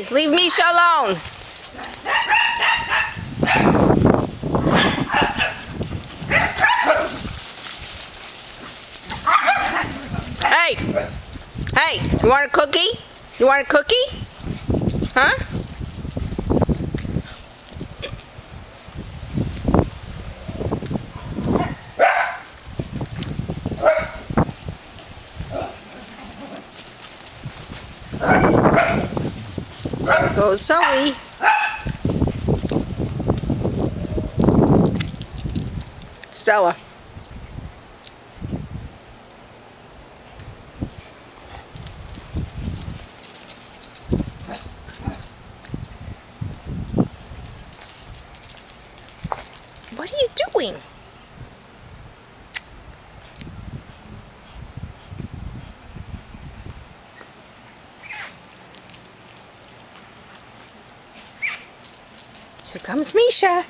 Leave Mischa alone. Hey! Hey! You want a cookie? You want a cookie? Huh? There goes Zoe. Stella. What are you doing? Here comes Mischa.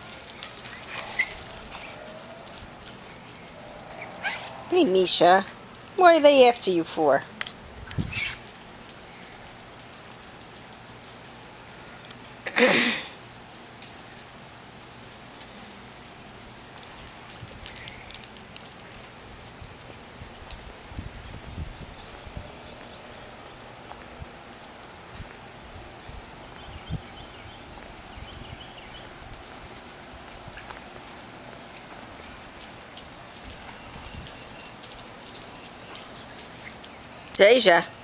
Hey, Mischa. What are they after you for? Deja.